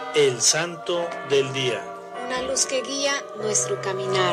El Santo del Día. Una luz que guía nuestro caminar.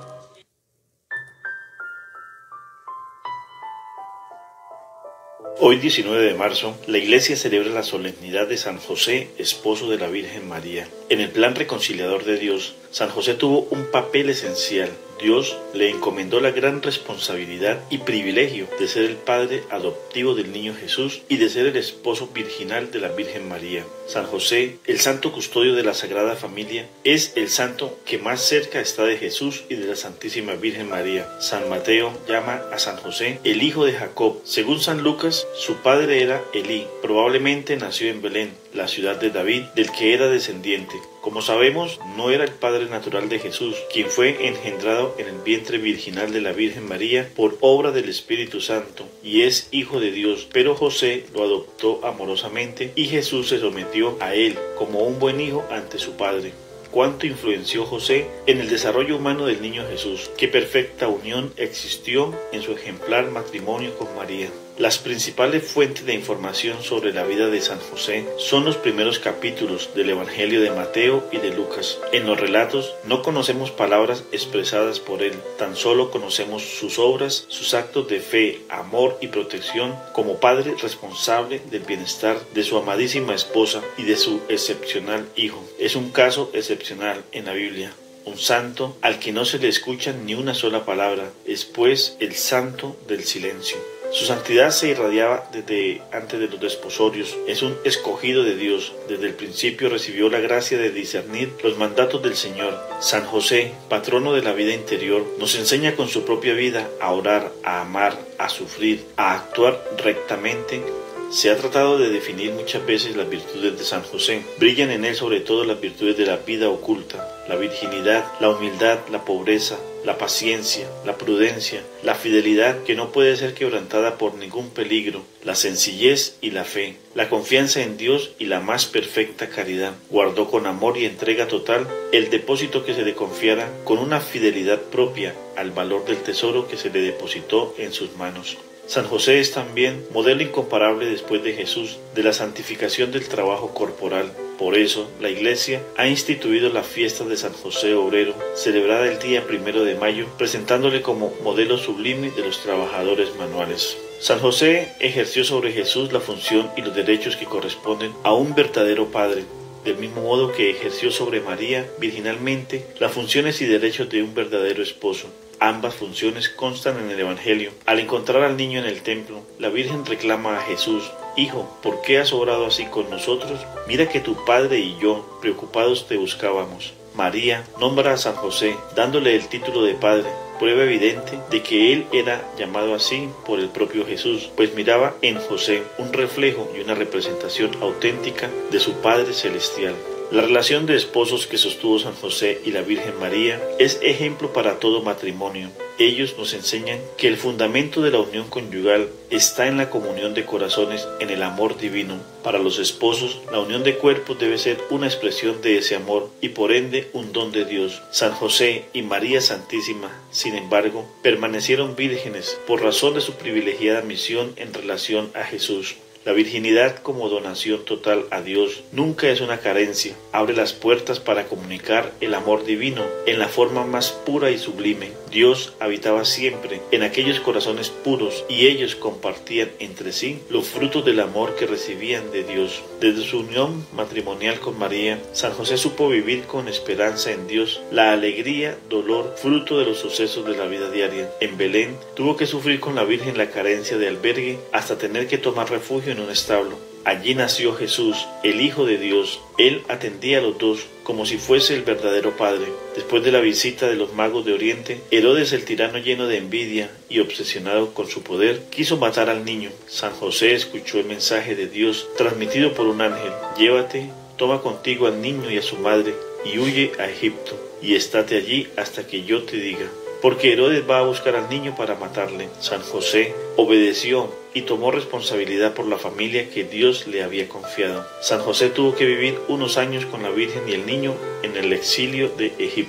Hoy 19 de marzo, la Iglesia celebra la solemnidad de San José, esposo de la Virgen María. En el plan reconciliador de Dios, San José tuvo un papel esencial. Dios le encomendó la gran responsabilidad y privilegio de ser el padre adoptivo del niño Jesús y de ser el esposo virginal de la Virgen María. San José, el santo custodio de la Sagrada Familia, es el santo que más cerca está de Jesús y de la Santísima Virgen María. San Mateo llama a San José el hijo de Jacob. Según San Lucas, su padre era Elí. Probablemente nació en Belén, la ciudad de David, del que era descendiente. Como sabemos, no era el padre natural de Jesús, quien fue engendrado en el vientre virginal de la Virgen María por obra del Espíritu Santo, y es hijo de Dios, pero José lo adoptó amorosamente y Jesús se sometió a él como un buen hijo ante su padre. Cuánto influenció José en el desarrollo humano del niño Jesús, qué perfecta unión existió en su ejemplar matrimonio con María. Las principales fuentes de información sobre la vida de San José son los primeros capítulos del Evangelio de Mateo y de Lucas. En los relatos no conocemos palabras expresadas por él, tan solo conocemos sus obras, sus actos de fe, amor y protección como padre responsable del bienestar de su amadísima esposa y de su excepcional hijo. Es un caso excepcional en la Biblia. Un santo al que no se le escucha ni una sola palabra, es pues el santo del silencio. Su santidad se irradiaba desde antes de los desposorios. Es un escogido de Dios. Desde el principio recibió la gracia de discernir los mandatos del Señor. San José, patrono de la vida interior, nos enseña con su propia vida a orar, a amar, a sufrir, a actuar rectamente. Se ha tratado de definir muchas veces las virtudes de San José. Brillan en él sobre todo las virtudes de la vida oculta, la virginidad, la humildad, la pobreza, la paciencia, la prudencia, la fidelidad que no puede ser quebrantada por ningún peligro, la sencillez y la fe, la confianza en Dios y la más perfecta caridad. Guardó con amor y entrega total el depósito que se le confiara con una fidelidad propia al valor del tesoro que se le depositó en sus manos. San José es también modelo incomparable después de Jesús de la santificación del trabajo corporal. Por eso, la Iglesia ha instituido la fiesta de San José Obrero, celebrada el día 1 de mayo, presentándole como modelo sublime de los trabajadores manuales. San José ejerció sobre Jesús la función y los derechos que corresponden a un verdadero padre, del mismo modo que ejerció sobre María virginalmente las funciones y derechos de un verdadero esposo. Ambas funciones constan en el Evangelio. Al encontrar al niño en el templo, la Virgen reclama a Jesús: Hijo, ¿por qué has obrado así con nosotros? Mira que tu padre y yo, preocupados, te buscábamos. María nombra a San José, dándole el título de padre, prueba evidente de que él era llamado así por el propio Jesús, pues miraba en José un reflejo y una representación auténtica de su Padre Celestial. La relación de esposos que sostuvo San José y la Virgen María es ejemplo para todo matrimonio. Ellos nos enseñan que el fundamento de la unión conyugal está en la comunión de corazones, en el amor divino. Para los esposos, la unión de cuerpos debe ser una expresión de ese amor y por ende un don de Dios. San José y María Santísima, sin embargo, permanecieron vírgenes por razón de su privilegiada misión en relación a Jesús. La virginidad como donación total a Dios nunca es una carencia, abre las puertas para comunicar el amor divino en la forma más pura y sublime. Dios habitaba siempre en aquellos corazones puros y ellos compartían entre sí los frutos del amor que recibían de Dios. Desde su unión matrimonial con María, San José supo vivir con esperanza en Dios la alegría, dolor, fruto de los sucesos de la vida diaria. En Belén tuvo que sufrir con la Virgen la carencia de albergue hasta tener que tomar refugio en un establo. Allí nació Jesús, el Hijo de Dios. Él atendía a los dos como si fuese el verdadero Padre. Después de la visita de los magos de Oriente, Herodes, el tirano lleno de envidia y obsesionado con su poder, quiso matar al niño. San José escuchó el mensaje de Dios transmitido por un ángel: Llévate, toma contigo al niño y a su madre y huye a Egipto, y estate allí hasta que yo te diga. Porque Herodes va a buscar al niño para matarle. San José obedeció y tomó responsabilidad por la familia que Dios le había confiado. San José tuvo que vivir unos años con la Virgen y el niño en el exilio de Egipto.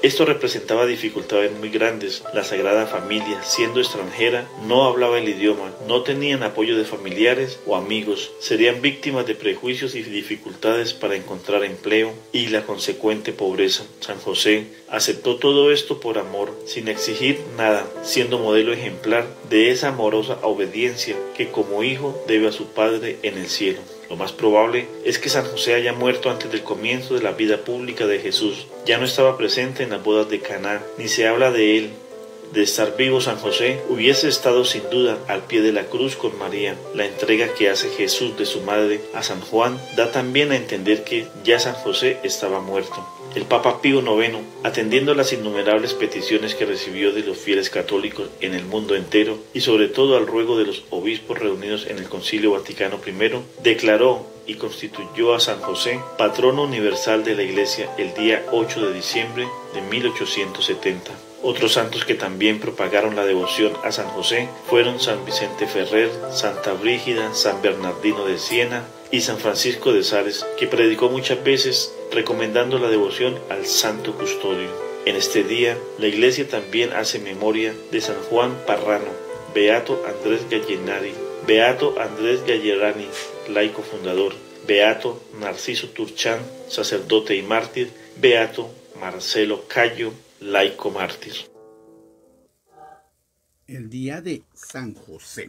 Esto representaba dificultades muy grandes. La Sagrada Familia, siendo extranjera, no hablaba el idioma, no tenían apoyo de familiares o amigos, serían víctimas de prejuicios y dificultades para encontrar empleo y la consecuente pobreza. San José aceptó todo esto por amor, sin exigir nada, siendo modelo ejemplar de esa amorosa obediencia que como hijo debe a su Padre en el cielo. Lo más probable es que San José haya muerto antes del comienzo de la vida pública de Jesús. Ya no estaba presente en las bodas de Caná, ni se habla de él. De estar vivo, San José hubiese estado sin duda al pie de la cruz con María. La entrega que hace Jesús de su madre a San Juan da también a entender que ya San José estaba muerto. El Papa Pío IX, atendiendo las innumerables peticiones que recibió de los fieles católicos en el mundo entero y sobre todo al ruego de los obispos reunidos en el Concilio Vaticano I, declaró y constituyó a San José patrono universal de la Iglesia el día 8 de diciembre de 1870. Otros santos que también propagaron la devoción a San José fueron San Vicente Ferrer, Santa Brígida, San Bernardino de Siena y San Francisco de Sales, que predicó muchas veces recomendando la devoción al Santo Custodio. En este día, la Iglesia también hace memoria de San Juan Parrano, Beato Andrés Gallinari, Beato Andrés Gallerani, laico fundador, Beato Narciso Turchán, sacerdote y mártir, Beato Marcelo Cayo, laico mártir. El día de San José,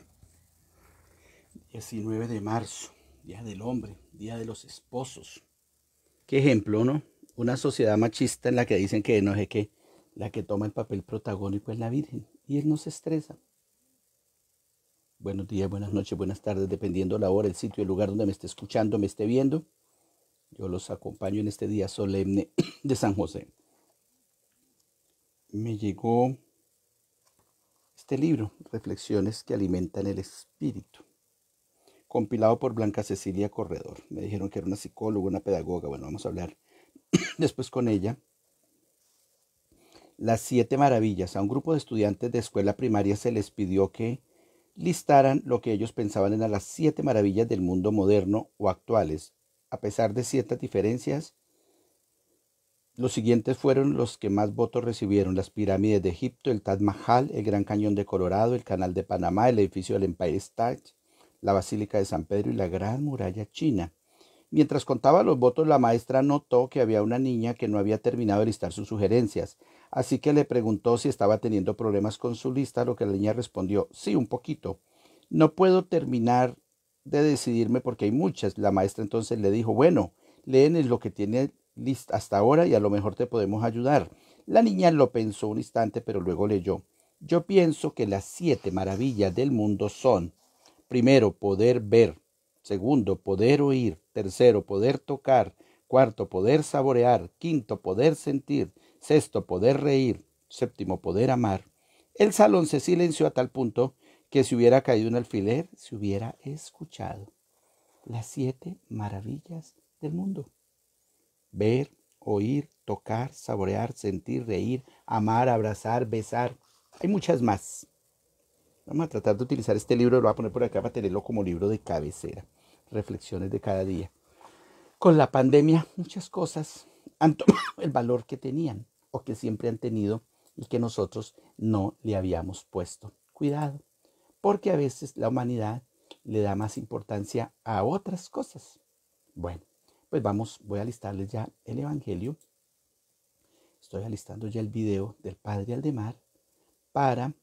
19 de marzo, Día del Hombre, Día de los Esposos. Qué ejemplo, ¿no? Una sociedad machista en la que dicen que no sé qué, la que toma el papel protagónico es la Virgen, y él no se estresa. Buenos días, buenas noches, buenas tardes, dependiendo la hora, el sitio, el lugar donde me esté escuchando, me esté viendo. Yo los acompaño en este día solemne de San José. Me llegó este libro, Reflexiones que alimentan el espíritu, compilado por Blanca Cecilia Corredor. Me dijeron que era una psicóloga, una pedagoga. Bueno, vamos a hablar después con ella. Las 7 maravillas. A un grupo de estudiantes de escuela primaria se les pidió que listaran lo que ellos pensaban eran las 7 maravillas del mundo moderno o actuales. A pesar de ciertas diferencias, los siguientes fueron los que más votos recibieron: las pirámides de Egipto, el Taj Mahal, el Gran Cañón de Colorado, el Canal de Panamá, el edificio del Empire State, la Basílica de San Pedro y la Gran Muralla China. Mientras contaba los votos, la maestra notó que había una niña que no había terminado de listar sus sugerencias, así que le preguntó si estaba teniendo problemas con su lista, a lo que la niña respondió: sí, un poquito. No puedo terminar de decidirme porque hay muchas. La maestra entonces le dijo: bueno, léenes lo que tiene lista hasta ahora y a lo mejor te podemos ayudar. La niña lo pensó un instante, pero luego leyó: yo pienso que las 7 maravillas del mundo son: primero, poder ver; segundo, poder oír; tercero, poder tocar; cuarto, poder saborear; quinto, poder sentir; sexto, poder reír; séptimo, poder amar. El salón se silenció a tal punto que si hubiera caído un alfiler, se hubiera escuchado. Las 7 maravillas del mundo: ver, oír, tocar, saborear, sentir, reír, amar, abrazar, besar. Hay muchas más. Vamos a tratar de utilizar este libro, lo voy a poner por acá para tenerlo como libro de cabecera. Reflexiones de cada día. Con la pandemia, muchas cosas han tomado el valor que tenían o que siempre han tenido y que nosotros no le habíamos puesto cuidado, porque a veces la humanidad le da más importancia a otras cosas. Bueno, pues voy a alistarles ya el Evangelio. Estoy alistando ya el video del Padre Aldemar para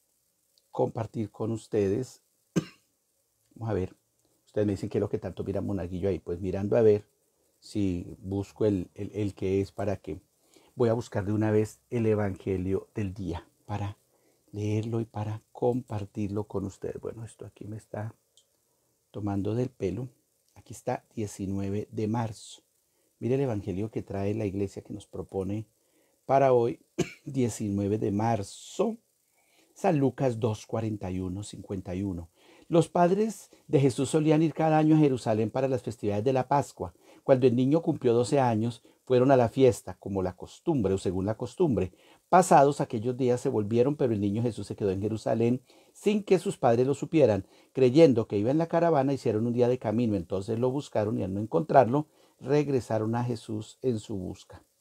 compartir con ustedes. Vamos a ver, ustedes me dicen que es lo que tanto mira Monaguillo ahí, pues mirando a ver si busco el que es para qué. Voy a buscar de una vez el Evangelio del día para leerlo y para compartirlo con ustedes. Bueno, esto aquí me está tomando del pelo. Aquí está, 19 de marzo. Mire el Evangelio que trae la iglesia que nos propone para hoy, 19 de marzo. San Lucas 2, 41, 51. Los padres de Jesús solían ir cada año a Jerusalén para las festividades de la Pascua. Cuando el niño cumplió 12 años, fueron a la fiesta, como la costumbre o según la costumbre. Pasados aquellos días se volvieron, pero el niño Jesús se quedó en Jerusalén sin que sus padres lo supieran. Creyendo que iba en la caravana, hicieron un día de camino. Entonces lo buscaron y al no encontrarlo, regresaron a Jesús en su busca.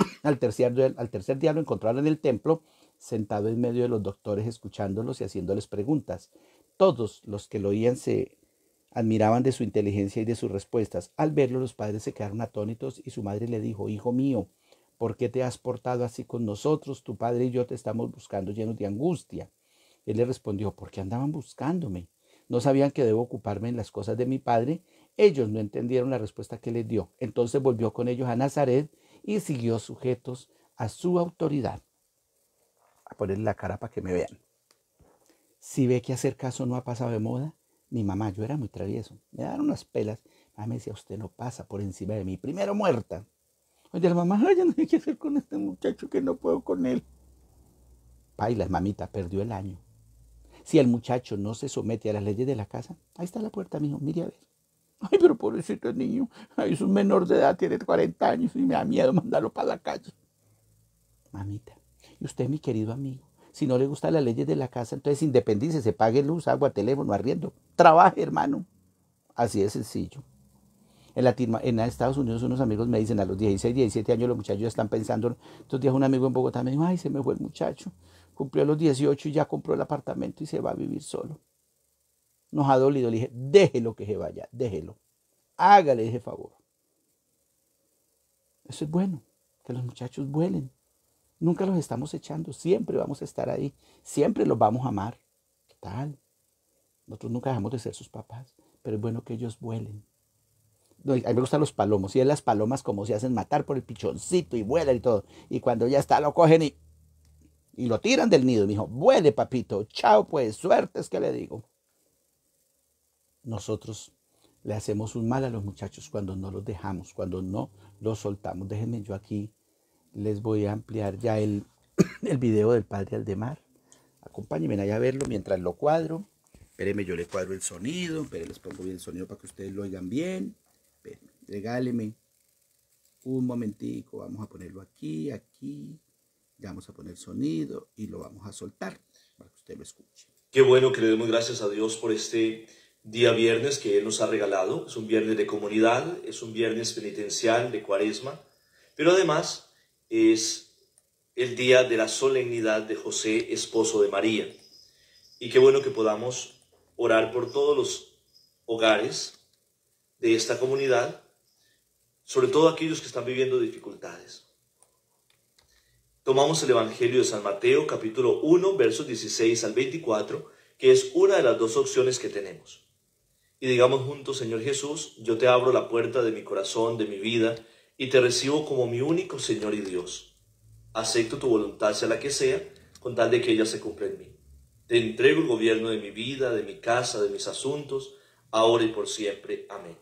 Al tercer día lo encontraron en el templo, sentado en medio de los doctores, escuchándolos y haciéndoles preguntas. Todos los que lo oían se admiraban de su inteligencia y de sus respuestas. Al verlo, los padres se quedaron atónitos y su madre le dijo: Hijo mío, ¿por qué te has portado así con nosotros? Tu padre y yo te estamos buscando llenos de angustia. Él le respondió: ¿por qué andaban buscándome? ¿No sabían que debo ocuparme en las cosas de mi padre? Ellos no entendieron la respuesta que les dio. Entonces volvió con ellos a Nazaret y siguió sujetos a su autoridad. A ponerle la cara para que me vean. Si ve que hacer caso no ha pasado de moda, mi mamá, yo era muy travieso, me daban unas pelas. Mamá me decía: usted no pasa por encima de mí, primero muerta. Oye, la mamá: ay, ya no sé qué hacer con este muchacho, que no puedo con él. Paila, mamita, perdió el año. Si el muchacho no se somete a las leyes de la casa, ahí está la puerta, mijo, mire a ver. Ay, pero pobrecito niño, ay, es un menor de edad, tiene 40 años y me da miedo mandarlo para la calle. Mamita, y usted, mi querido amigo, si no le gustan las leyes de la casa, entonces independícese, pague luz, agua, teléfono, arriendo. Trabaje, hermano. Así de sencillo. En Estados Unidos unos amigos me dicen: a los 16, 17 años los muchachos ya están pensando. Estos días un amigo en Bogotá me dijo: ay, se me fue el muchacho. Cumplió los 18 y ya compró el apartamento y se va a vivir solo. Nos ha dolido. Le dije: déjelo que se vaya, déjelo. Hágale ese favor. Eso es bueno, que los muchachos vuelen. Nunca los estamos echando, siempre vamos a estar ahí, siempre los vamos a amar. ¿Qué tal? Nosotros nunca dejamos de ser sus papás, pero es bueno que ellos vuelen. No, a mí me gustan los palomos, y es las palomas como se hacen matar por el pichoncito y vuelan y todo. Y cuando ya está, lo cogen y lo tiran del nido. Me dijo: vuele, papito, chao pues, suerte es que le digo. Nosotros le hacemos un mal a los muchachos cuando no los dejamos, cuando no los soltamos. Déjenme, yo aquí les voy a ampliar ya el video del padre Aldemar. Acompáñenme allá a verlo mientras lo cuadro. Espérenme, yo le cuadro el sonido. Espérenme, les pongo bien el sonido para que ustedes lo oigan bien. Espérenme, regáleme un momentico. Vamos a ponerlo aquí. Ya vamos a poner sonido y lo vamos a soltar para que usted lo escuche. Qué bueno que le demos gracias a Dios por este día viernes que Él nos ha regalado. Es un viernes de comunidad, es un viernes penitencial de Cuaresma, pero además es el día de la solemnidad de José, esposo de María. Y qué bueno que podamos orar por todos los hogares de esta comunidad, sobre todo aquellos que están viviendo dificultades. Tomamos el Evangelio de San Mateo, capítulo 1, versos 16 al 24, que es una de las dos opciones que tenemos. Y digamos juntos: Señor Jesús, yo te abro la puerta de mi corazón, de mi vida, y te recibo como mi único Señor y Dios. Acepto tu voluntad, sea la que sea, con tal de que ella se cumpla en mí. Te entrego el gobierno de mi vida, de mi casa, de mis asuntos, ahora y por siempre. Amén.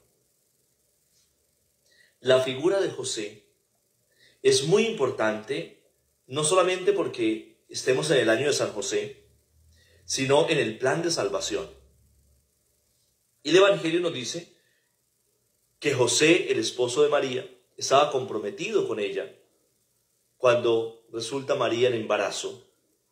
La figura de José es muy importante, no solamente porque estemos en el año de San José, sino en el plan de salvación. Y el Evangelio nos dice que José, el esposo de María, estaba comprometido con ella cuando resulta María en embarazo.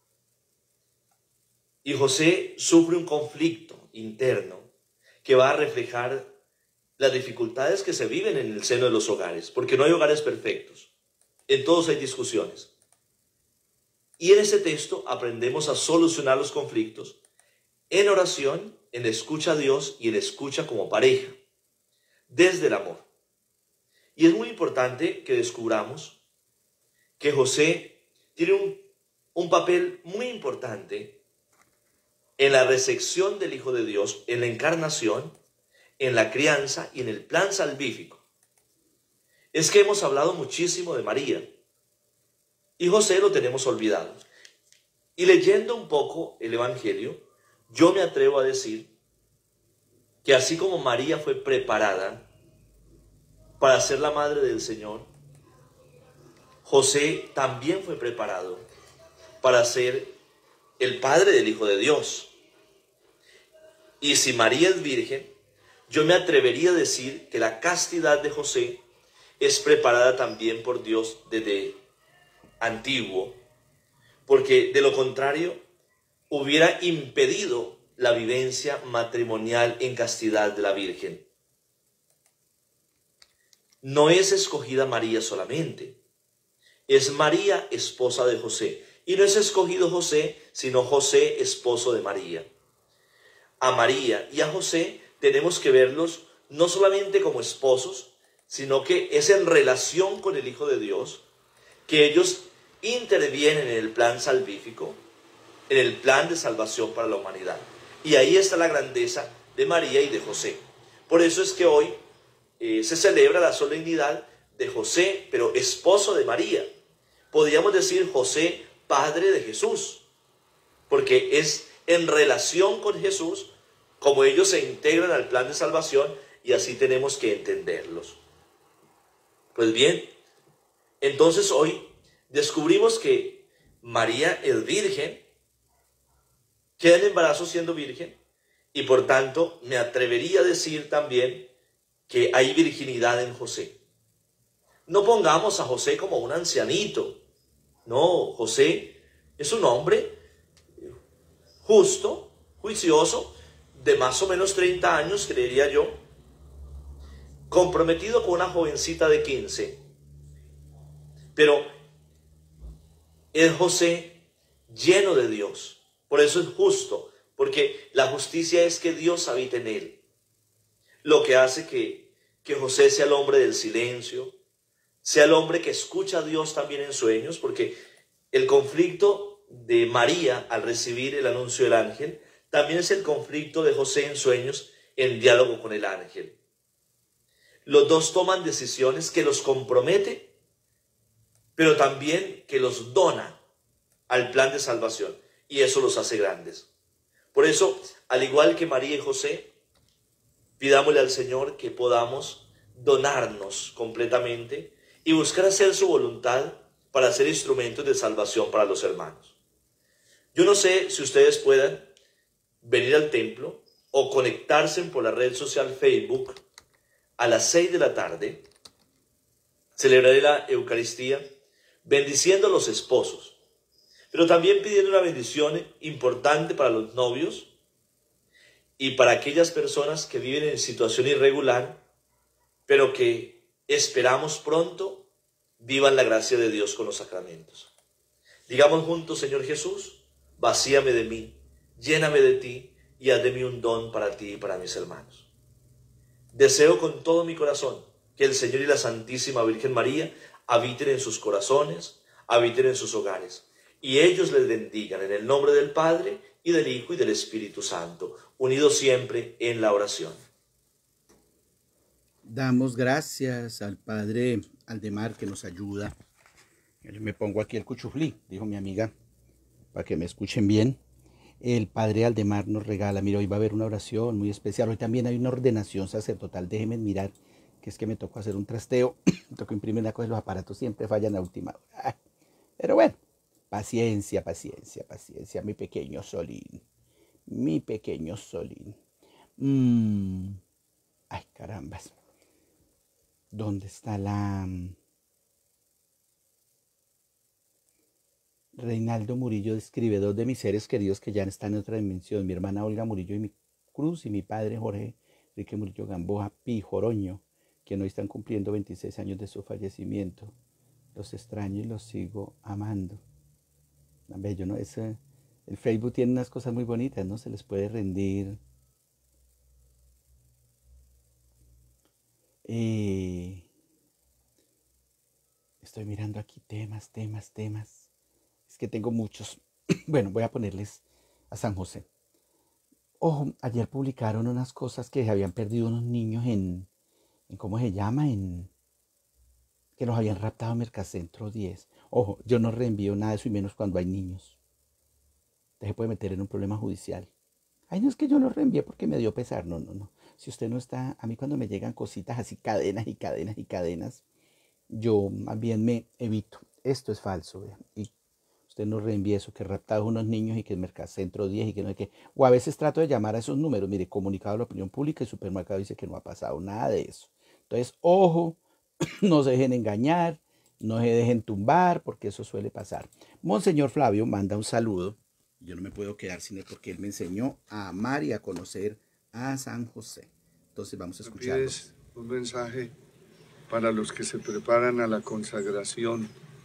Y José sufre un conflicto interno que va a reflejar las dificultades que se viven en el seno de los hogares, porque no hay hogares perfectos, en todos hay discusiones. Y en ese texto aprendemos a solucionar los conflictos en oración, en escucha a Dios y en escucha como pareja, desde el amor. Y es muy importante que descubramos que José tiene un papel muy importante en la recepción del Hijo de Dios, en la encarnación, en la crianza y en el plan salvífico. Es que hemos hablado muchísimo de María y José lo tenemos olvidado. Y leyendo un poco el Evangelio, yo me atrevo a decir que así como María fue preparada para ser la madre del Señor, José también fue preparado para ser el padre del Hijo de Dios. Y si María es virgen, yo me atrevería a decir que la castidad de José es preparada también por Dios desde antiguo, porque de lo contrario hubiera impedido la vivencia matrimonial en castidad de la Virgen. No es escogida María solamente, es María, esposa de José. Y no es escogido José, sino José, esposo de María. A María y a José tenemos que verlos no solamente como esposos, sino que es en relación con el Hijo de Dios que ellos intervienen en el plan salvífico, en el plan de salvación para la humanidad. Y ahí está la grandeza de María y de José. Por eso es que hoy se celebra la solemnidad de José, pero esposo de María. Podríamos decir José, padre de Jesús, porque es en relación con Jesús como ellos se integran al plan de salvación, y así tenemos que entenderlos. Pues bien, entonces hoy descubrimos que María es virgen, queda en embarazo siendo virgen, y por tanto me atrevería a decir también que hay virginidad en José. No pongamos a José como un ancianito. No, José es un hombre justo, juicioso, de más o menos 30 años, creería yo, comprometido con una jovencita de 15. Pero es José lleno de Dios. Por eso es justo, porque la justicia es que Dios habita en él. Lo que hace que José sea el hombre del silencio, sea el hombre que escucha a Dios también en sueños, porque el conflicto de María al recibir el anuncio del ángel también es el conflicto de José en sueños, en diálogo con el ángel. Los dos toman decisiones que los compromete, pero también que los dona al plan de salvación, y eso los hace grandes. Por eso, al igual que María y José, pidámosle al Señor que podamos donarnos completamente y buscar hacer su voluntad para ser instrumentos de salvación para los hermanos. Yo no sé si ustedes puedan venir al templo o conectarse por la red social Facebook a las 6 de la tarde. Celebraré la Eucaristía bendiciendo a los esposos, pero también pidiendo una bendición importante para los novios y para aquellas personas que viven en situación irregular, pero que esperamos pronto vivan la gracia de Dios con los sacramentos. Digamos juntos: Señor Jesús, vacíame de mí, lléname de ti y haz de mí un don para ti y para mis hermanos. Deseo con todo mi corazón que el Señor y la Santísima Virgen María habiten en sus corazones, habiten en sus hogares, y ellos les bendigan en el nombre del Padre, y del Hijo, y del Espíritu Santo, unidos siempre en la oración. Damos gracias al Padre Aldemar que nos ayuda. Me pongo aquí el cuchuflí, dijo mi amiga, para que me escuchen bien. El Padre Aldemar nos regala, mira, hoy va a haber una oración muy especial. Hoy también hay una ordenación sacerdotal. Déjenme mirar, que es que me tocó hacer un trasteo. Me tocó imprimir una cosa, los aparatos siempre fallan a última hora. Pero bueno, paciencia, paciencia, paciencia, mi pequeño Solín. Mi pequeño Solín. Ay, carambas. ¿Dónde está la...? Reinaldo Murillo escribe: dos de mis seres queridos que ya están en otra dimensión, mi hermana Olga Murillo y mi Cruz, y mi padre Jorge Enrique Murillo Gamboa Pijoroño, que hoy están cumpliendo 26 años de su fallecimiento. Los extraño y los sigo amando. Bello, ¿no? El Facebook tiene unas cosas muy bonitas, ¿no? Se les puede rendir. Estoy mirando aquí temas. Es que tengo muchos. Bueno, voy a ponerles a San José. Ojo, ayer publicaron unas cosas que habían perdido unos niños en ¿cómo se llama? Que los habían raptado en Mercacentro 10. Ojo, yo no reenvío nada de eso, y menos cuando hay niños. Usted se puede meter en un problema judicial. Ay, no es que yo lo reenvié porque me dio pesar. No. Si usted no está... A mí cuando me llegan cositas así, cadenas, yo más bien me evito. Esto es falso, vean. Y usted no reenvíe eso, que raptados unos niños y que es Mercacentro 10 y que no hay que... O a veces trato de llamar a esos números. Mire, comunicado a la opinión pública, el supermercado dice que no ha pasado nada de eso. Entonces, ojo, no se dejen engañar, no se dejen tumbar, porque eso suele pasar. Monseñor Flavio manda un saludo. Yo no me puedo quedar sin él porque él me enseñó a amar y a conocer a San José. Entonces vamos a escucharlo. Un mensaje para los que se preparan a la consagración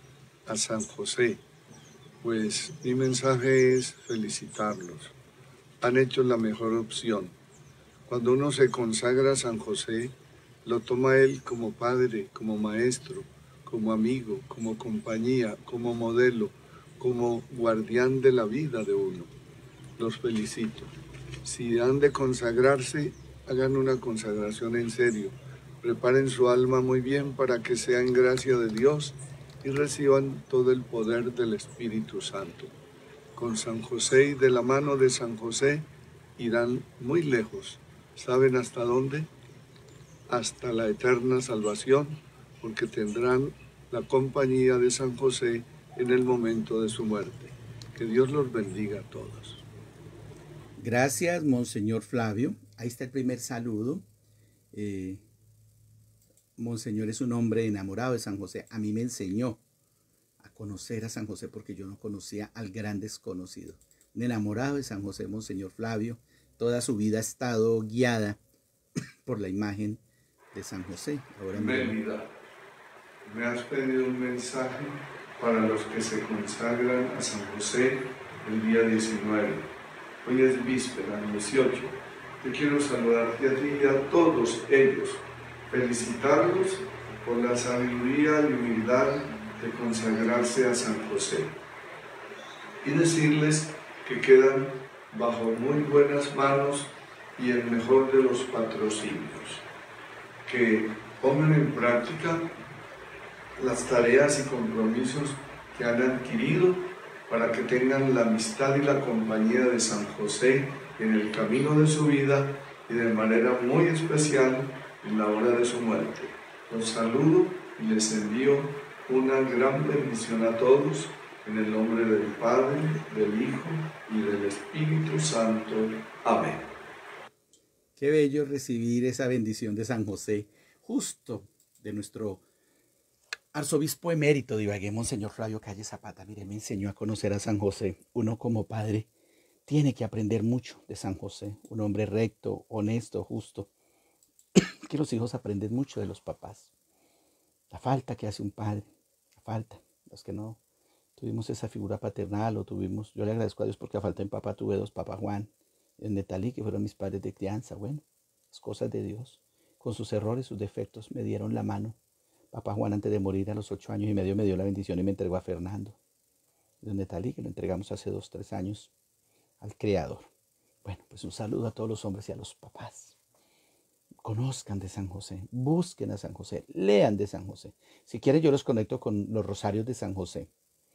a San José, pues mi mensaje es felicitarlos. Han hecho la mejor opción. Cuando uno se consagra a San José, lo toma él como padre, como maestro, como amigo, como compañía, como modelo, como guardián de la vida de uno. Los felicito. Si han de consagrarse, hagan una consagración en serio. Preparen su alma muy bien para que sea en gracia de Dios y reciban todo el poder del Espíritu Santo. Con San José y de la mano de San José irán muy lejos. ¿Saben hasta dónde? Hasta la eterna salvación, porque tendrán la compañía de San José en el momento de su muerte. Que Dios los bendiga a todos. Gracias, Monseñor Flavio. Ahí está el primer saludo. Monseñor es un hombre enamorado de San José. A mí me enseñó a conocer a San José porque yo no conocía al gran desconocido. Un enamorado de San José, Monseñor Flavio. Toda su vida ha estado guiada por la imagen de San José. Ahora Mélida, me has pedido un mensaje para los que se consagran a San José el día 19. Hoy es víspera, 18. Te quiero saludarte a ti y a todos ellos, felicitarlos por la sabiduría y humildad de consagrarse a San José y decirles que quedan bajo muy buenas manos y el mejor de los patrocinios, que pongan en práctica las tareas y compromisos que han adquirido para que tengan la amistad y la compañía de San José en el camino de su vida y de manera muy especial en la hora de su muerte. Los saludo y les envío una gran bendición a todos en el nombre del Padre, del Hijo y del Espíritu Santo. Amén. Qué bello recibir esa bendición de San José, justo de nuestro arzobispo emérito de Ibagué, Monseñor Flavio Calle Zapata. Mire, me enseñó a conocer a San José. Uno como padre tiene que aprender mucho de San José. Un hombre recto, honesto, justo. Que los hijos aprenden mucho de los papás. La falta que hace un padre, la falta. Los que no tuvimos esa figura paternal o tuvimos, yo le agradezco a Dios porque a falta de mi papá tuve dos, papá Juan, en Netalí, que fueron mis padres de crianza. Bueno, las cosas de Dios. Con sus errores, sus defectos, me dieron la mano. Papá Juan, antes de morir a los 8 años y medio, me dio la bendición y me entregó a Fernando. De Netalí, que lo entregamos hace 2, 3 años al Creador. Bueno, pues un saludo a todos los hombres y a los papás. Conozcan de San José, busquen a San José, lean de San José. Si quieren, yo los conecto con los rosarios de San José.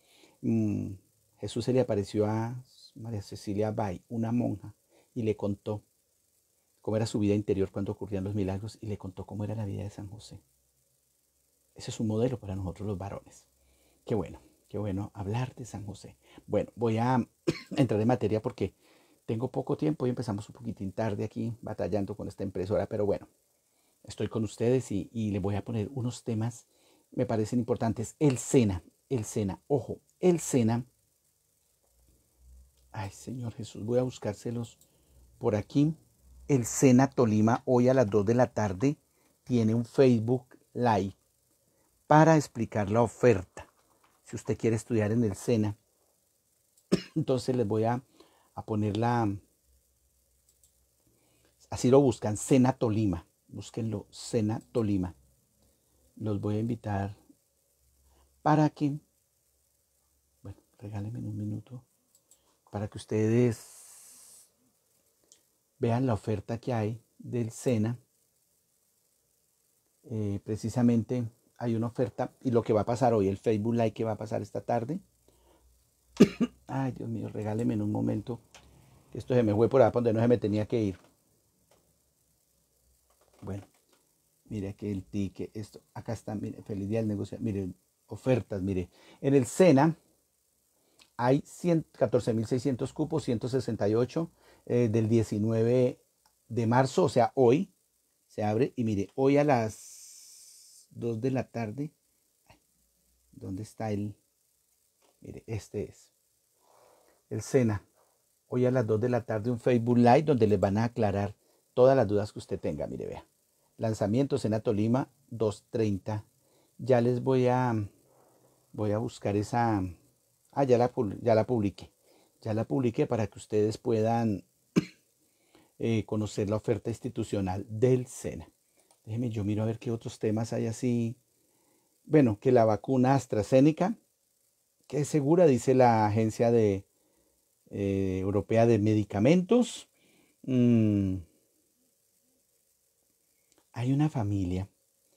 Jesús se le apareció a María Cecilia Bay, una monja, y le contó cómo era su vida interior cuando ocurrían los milagros y le contó cómo era la vida de San José. Ese es un modelo para nosotros los varones. Qué bueno hablar de San José. Bueno, voy a entrar en materia porque tengo poco tiempo y empezamos un poquitín tarde aquí batallando con esta impresora, pero bueno, estoy con ustedes y les voy a poner unos temas me parecen importantes. El SENA, ojo, el SENA. Ay, Señor Jesús, voy a buscárselos por aquí. El SENA Tolima hoy a las 2 de la tarde tiene un Facebook Live para explicar la oferta. Si usted quiere estudiar en el SENA, entonces les voy a poner así lo buscan, SENA Tolima. Búsquenlo, SENA Tolima. Los voy a invitar para que, bueno, regálenme un minuto, para que ustedes vean la oferta que hay del SENA. Precisamente hay una oferta y lo que va a pasar hoy, el Facebook Live que va a pasar esta tarde. Ay, Dios mío, regáleme en un momento, que esto se me fue por ahí donde no se me tenía que ir. Bueno, mire aquí el ticket, esto, acá está, mire, feliz día del negocio, mire, ofertas, mire. En el SENA hay 14.600 cupos, 168 del 19 de marzo, o sea, hoy se abre y mire, hoy a las 2 de la tarde, ¿dónde está el? Mire, este es el SENA. Hoy a las 2 de la tarde un Facebook Live donde les van a aclarar todas las dudas que usted tenga. Mire, vea. Lanzamiento SENA Tolima 2:30. Ya les voy a Voy a buscar esa... Ah, ya la publiqué. Ya la publiqué para que ustedes puedan conocer la oferta institucional del SENA. Déjenme, yo miro a ver qué otros temas hay así. Bueno, que la vacuna AstraZeneca, que es segura, dice la Agencia Europea de Medicamentos. Hay una familia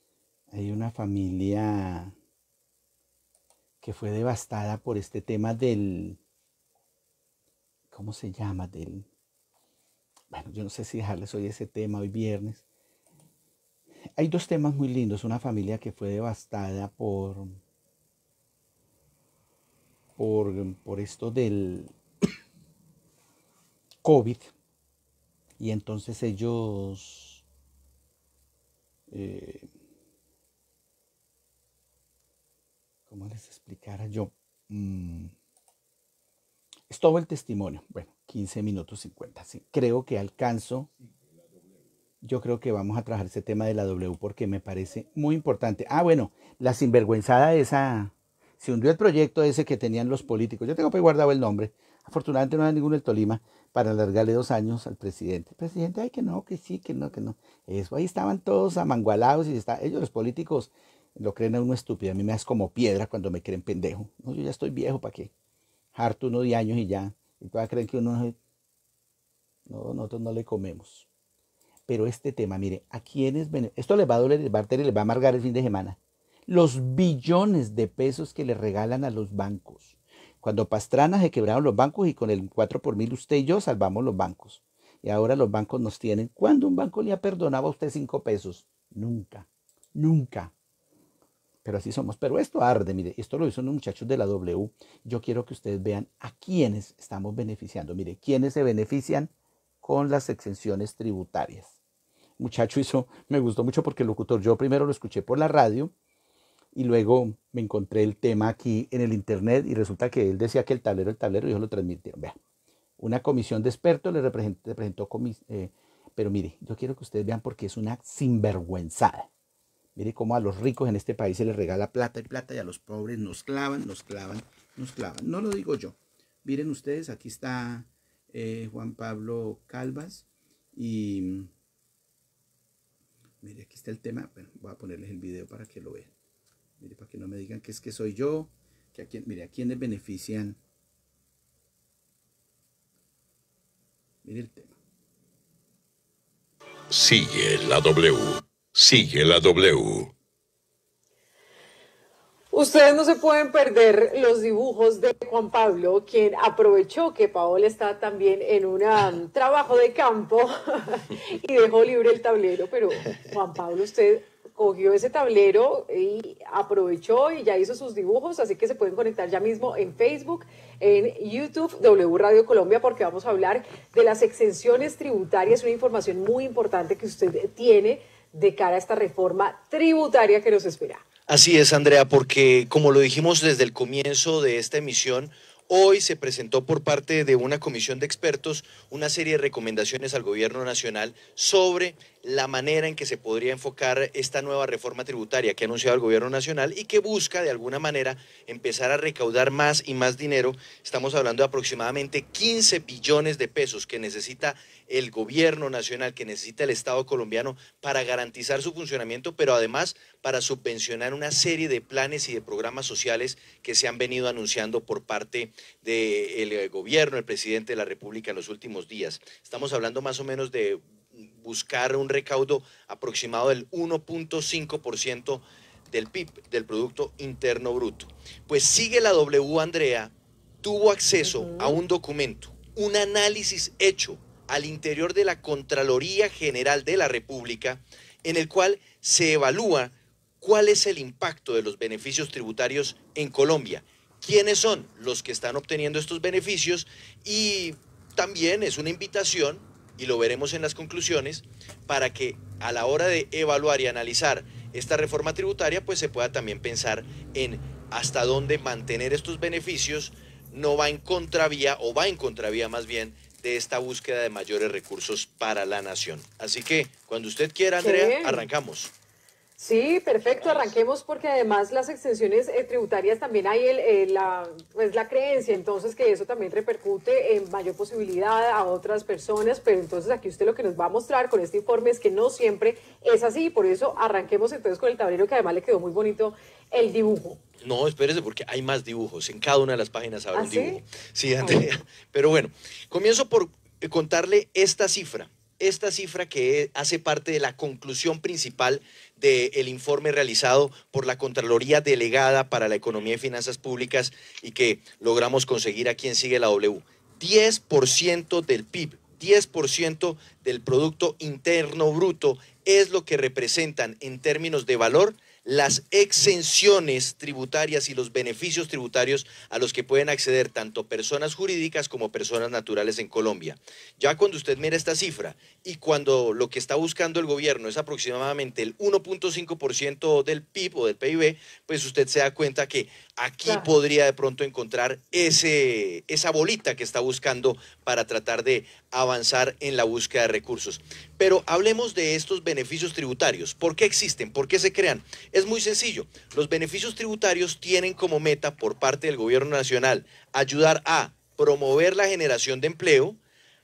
que fue devastada por este tema del, ¿cómo se llama? Bueno, yo no sé si dejarles hoy ese tema, hoy viernes. Hay dos temas muy lindos. Una familia que fue devastada por esto del COVID. Y entonces ellos ¿cómo les explicara yo? Es todo el testimonio. Bueno, 15 minutos 50. Sí, creo que alcanzo. Yo creo que vamos a trabajar ese tema de la W porque me parece muy importante. Ah, bueno, la sinvergüenzada esa. Se hundió el proyecto ese que tenían los políticos. Yo tengo por ahí guardado el nombre. Afortunadamente no hay ninguno del Tolima para alargarle 2 años al presidente. El presidente, ay, que no, que sí, que no, que no. Eso, ahí estaban todos amangualados y ellos, los políticos, lo creen a uno estúpido. A mí me das como piedra cuando me creen pendejo. No, yo ya estoy viejo, ¿para qué? Harto uno de años y ya. Y todavía creen que uno... No, nosotros no le comemos. Pero este tema, mire, ¿a quiénes? Esto les va a doler, les va a arder y les va a amargar el fin de semana. Los billones de pesos que le regalan a los bancos. Cuando Pastrana se quebraron los bancos y con el 4 por 1000 usted y yo salvamos los bancos. Y ahora los bancos nos tienen. ¿Cuándo un banco le ha perdonado a usted 5 pesos? Nunca, nunca. Pero así somos. Pero esto arde, mire, esto lo hizo unos muchachos de la W. Yo quiero que ustedes vean a quiénes estamos beneficiando. Mire, quiénes se benefician con las exenciones tributarias. Muchacho hizo, me gustó mucho porque el locutor, yo primero lo escuché por la radio y luego me encontré el tema aquí en el internet y resulta que él decía que el tablero y ellos lo transmitieron. Vea, una comisión de expertos le representó, pero mire, yo quiero que ustedes vean porque es una sinvergüenzada. Mire cómo a los ricos en este país se les regala plata y plata y a los pobres nos clavan. No lo digo yo. Miren ustedes, aquí está Juan Pablo Calvas y mire, aquí está el tema. Bueno, voy a ponerles el video para que lo vean. Mire, para que no me digan que es que soy yo. Mire, ¿a quiénes benefician? Mire el tema. Sigue la W. Sigue la W. Ustedes no se pueden perder los dibujos de Juan Pablo, quien aprovechó que Paola está también en un trabajo de campo y dejó libre el tablero. Pero Juan Pablo, usted cogió ese tablero y aprovechó y ya hizo sus dibujos, así que se pueden conectar ya mismo en Facebook, en YouTube, W Radio Colombia, porque vamos a hablar de las exenciones tributarias, una información muy importante que usted tiene de cara a esta reforma tributaria que nos espera. Así es, Andrea, porque como lo dijimos desde el comienzo de esta emisión, hoy se presentó por parte de una comisión de expertos una serie de recomendaciones al gobierno nacional sobre la manera en que se podría enfocar esta nueva reforma tributaria que ha anunciado el gobierno nacional y que busca de alguna manera empezar a recaudar más y más dinero. Estamos hablando de aproximadamente 15 billones de pesos que necesita el gobierno nacional, que necesita el Estado colombiano para garantizar su funcionamiento, pero además para subvencionar una serie de planes y de programas sociales que se han venido anunciando por parte del gobierno, el presidente de la República en los últimos días. Estamos hablando más o menos de buscar un recaudo aproximado del 1.5% del PIB, del Producto Interno Bruto. Pues Sigue la W, Andrea, tuvo acceso a un documento, un análisis hecho al interior de la Contraloría General de la República, en el cual se evalúa cuál es el impacto de los beneficios tributarios en Colombia, quiénes son los que están obteniendo estos beneficios, y también es una invitación, y lo veremos en las conclusiones, para que a la hora de evaluar y analizar esta reforma tributaria, pues se pueda también pensar en hasta dónde mantener estos beneficios no va en contravía, o va en contravía más bien, de esta búsqueda de mayores recursos para la nación. Así que, cuando usted quiera, Andrea, arrancamos. Sí, perfecto, arranquemos porque además las extensiones tributarias también hay pues la creencia, entonces que eso también repercute en mayor posibilidad a otras personas, pero entonces aquí usted lo que nos va a mostrar con este informe es que no siempre es así, por eso arranquemos entonces con el tablero que además le quedó muy bonito el dibujo. No, espérese porque hay más dibujos, en cada una de las páginas habrá un dibujo. Sí, Ah, Andrea, pero bueno, comienzo por contarle esta cifra que hace parte de la conclusión principal del informe realizado por la Contraloría Delegada para la Economía y Finanzas Públicas y que logramos conseguir aquí en Sigue la W. 10% del PIB, 10% del Producto Interno Bruto es lo que representan en términos de valor las exenciones tributarias y los beneficios tributarios a los que pueden acceder tanto personas jurídicas como personas naturales en Colombia. Ya cuando usted mira esta cifra y cuando lo que está buscando el gobierno es aproximadamente el 1.5% del PIB o del PIB, pues usted se da cuenta que aquí podría de pronto encontrar esa bolita que está buscando para tratar de avanzar en la búsqueda de recursos. Pero hablemos de estos beneficios tributarios. ¿Por qué existen? ¿Por qué se crean? Es muy sencillo. Los beneficios tributarios tienen como meta por parte del gobierno nacional ayudar a promover la generación de empleo,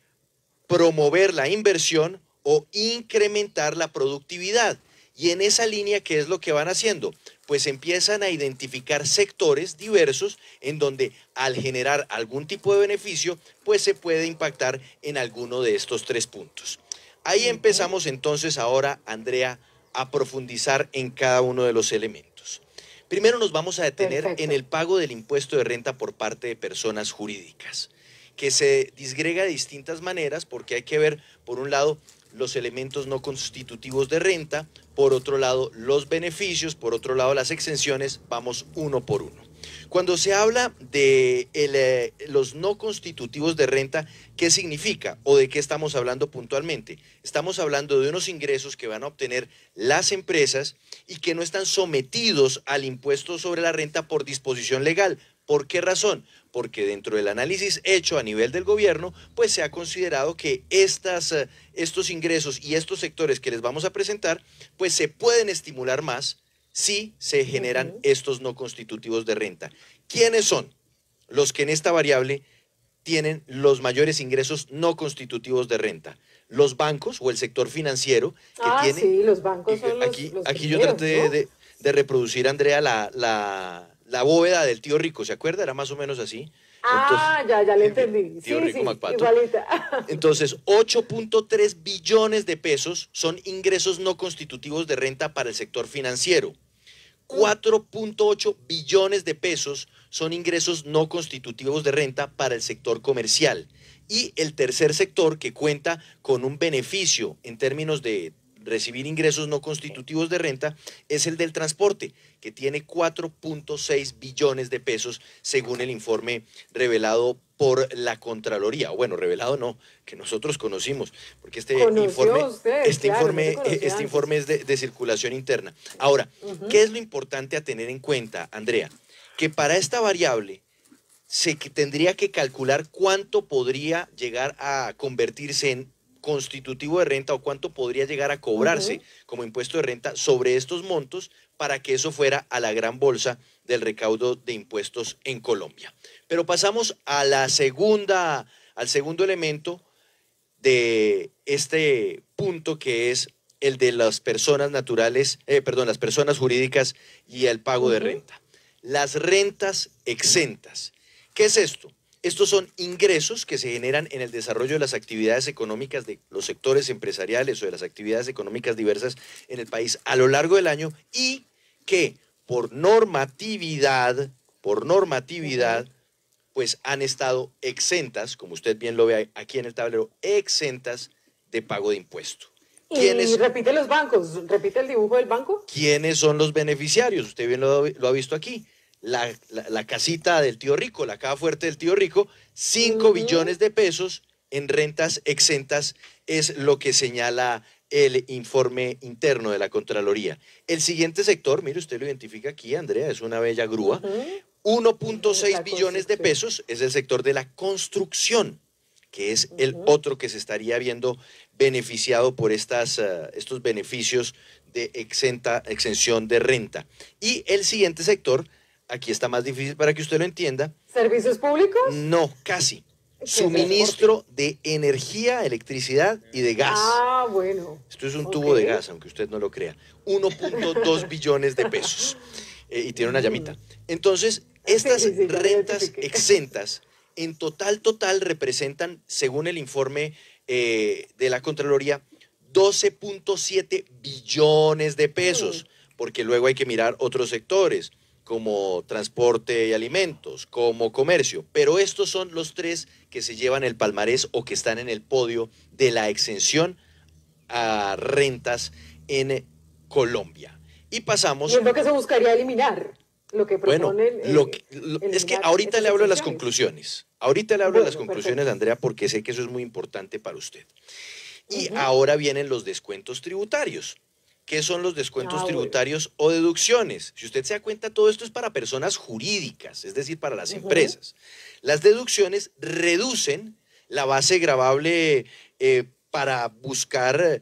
promover la inversión o incrementar la productividad. Y en esa línea, ¿qué es lo que van haciendo? Pues empiezan a identificar sectores diversos en donde al generar algún tipo de beneficio, pues se puede impactar en alguno de estos 3 puntos. Ahí empezamos entonces ahora, Andrea, a profundizar en cada uno de los elementos. Primero nos vamos a detener en el pago del impuesto de renta por parte de personas jurídicas, que se disgrega de distintas maneras porque hay que ver, por un lado, los elementos no constitutivos de renta, por otro lado, los beneficios, por otro lado, las exenciones, vamos uno por uno. Cuando se habla de los no constitutivos de renta, ¿qué significa o de qué estamos hablando puntualmente? Estamos hablando de unos ingresos que van a obtener las empresas y que no están sometidos al impuesto sobre la renta por disposición legal. ¿Por qué razón? Porque dentro del análisis hecho a nivel del gobierno, pues se ha considerado que estos ingresos y estos sectores que les vamos a presentar, pues se pueden estimular más si se generan estos no constitutivos de renta. ¿Quiénes son los que en esta variable tienen los mayores ingresos no constitutivos de renta? Los bancos o el sector financiero que tiene... Sí, los bancos son los aquí primeros, yo traté ¿no? de reproducir, Andrea, la bóveda del tío rico, ¿se acuerda? Era más o menos así. Entonces, ya le entendí. Tío Sí, rico sí, Macpato. igualita. Entonces, 8.3 billones de pesos son ingresos no constitutivos de renta para el sector financiero. 4.8 billones de pesos son ingresos no constitutivos de renta para el sector comercial. Y el tercer sector que cuenta con un beneficio en términos de recibir ingresos no constitutivos de renta es el del transporte, que tiene 4.6 billones de pesos según el informe revelado por la Contraloría. Bueno, revelado no, que nosotros conocimos, porque este informe es de circulación interna. Ahora, ¿qué es lo importante a tener en cuenta, Andrea? Que para esta variable se tendría que calcular cuánto podría llegar a convertirse en constitutivo de renta o cuánto podría llegar a cobrarse como impuesto de renta sobre estos montos para que eso fuera a la gran bolsa del recaudo de impuestos en Colombia. Pero pasamos a al segundo elemento de este punto, que es el de las personas las personas jurídicas y el pago de renta. Las rentas exentas. ¿Qué es esto? Estos son ingresos que se generan en el desarrollo de las actividades económicas de los sectores empresariales o de las actividades económicas diversas en el país a lo largo del año y que por normatividad, pues han estado exentas, como usted bien lo ve aquí en el tablero, exentas de pago de impuesto. Y repite los bancos, repite el dibujo del banco. ¿Quiénes son los beneficiarios? Usted bien lo ha visto aquí. La casita del tío rico, la caja fuerte del tío rico, 5 billones de pesos en rentas exentas es lo que señala el informe interno de la Contraloría. El siguiente sector, mire, usted lo identifica aquí, Andrea, es una bella grúa. 1.6 billones de pesos es el sector de la construcción. que es el otro que se estaría viendo beneficiado por estos beneficios de exención de renta. Y el siguiente sector, aquí está más difícil para que usted lo entienda. ¿Servicios públicos? No, casi. ¿Qué es Suministro de energía, electricidad y de gas. Ah, bueno. Esto es un tubo de gas, aunque usted no lo crea. 1.2 billones de pesos. Y tiene una llamita. Entonces, estas rentas exentas en total representan, según el informe de la Contraloría, 12.7 billones de pesos, porque luego hay que mirar otros sectores, como transporte y alimentos, como comercio, pero estos son los tres que se llevan el palmarés o que están en el podio de la exención a rentas en Colombia. Y pasamos... Y es lo que se buscaría eliminar, lo que proponen... es que ahorita le hablo de las conclusiones. Ahorita le hablo de las conclusiones, Andrea, porque sé que eso es muy importante para usted. Y ahora vienen los descuentos tributarios. ¿Qué son los descuentos tributarios o deducciones? Si usted se da cuenta, todo esto es para personas jurídicas, es decir, para las empresas. Las deducciones reducen la base gravable para buscar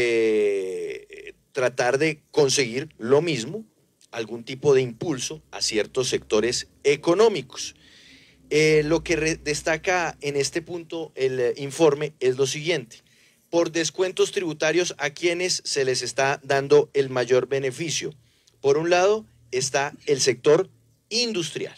tratar de conseguir lo mismo, algún tipo de impulso a ciertos sectores económicos. Lo que destaca en este punto el informe es lo siguiente. Por descuentos tributarios, ¿a quienes se les está dando el mayor beneficio? Por un lado está el sector industrial,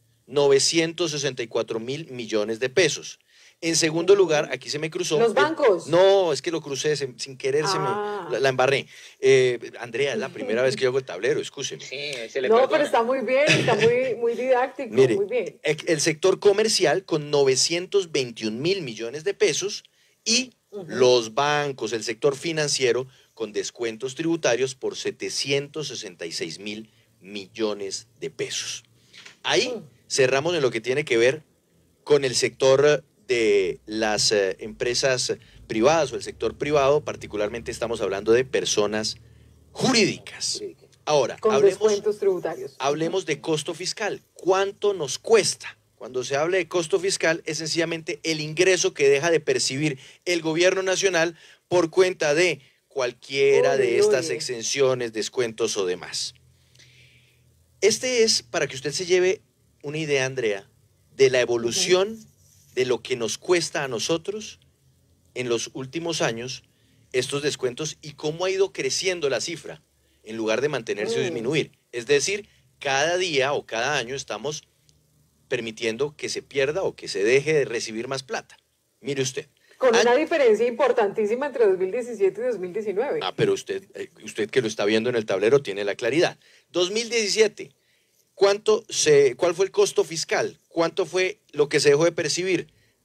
964.000 millones de pesos. En segundo lugar, aquí se me cruzó... ¿Los bancos? No, es que lo crucé sin querer, la embarré. Andrea, es la primera vez que yo hago el tablero, escúcheme. Sí, pero está muy bien, está muy didáctico. Mire, muy bien. El sector comercial con 921.000 millones de pesos y los bancos, el sector financiero con descuentos tributarios por 766.000 millones de pesos. Ahí cerramos en lo que tiene que ver con el sector de las empresas privadas o el sector privado, particularmente estamos hablando de personas jurídicas. Ahora, con descuentos tributarios. Hablemos de costo fiscal. ¿Cuánto nos cuesta? Cuando se habla de costo fiscal, es sencillamente el ingreso que deja de percibir el gobierno nacional por cuenta de cualquiera de estas exenciones, descuentos o demás. Este es para que usted se lleve una idea, Andrea, de la evolución de lo que nos cuesta a nosotros en los últimos años estos descuentos y cómo ha ido creciendo la cifra en lugar de mantenerse o disminuir. Es decir, cada día o cada año estamos permitiendo que se pierda o que se deje de recibir más plata. Mire usted. Con una diferencia importantísima entre 2017 y 2019. Pero usted que lo está viendo en el tablero tiene la claridad. 2017, ¿cuál fue el costo fiscal? ¿Cuánto fue lo que se dejó de percibir?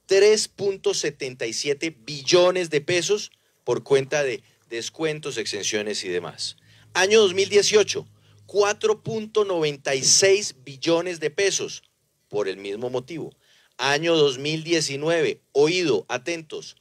3.77 billones de pesos por cuenta de descuentos, exenciones y demás. Año 2018, 4.96 billones de pesos por el mismo motivo. Año 2019, oído, atentos,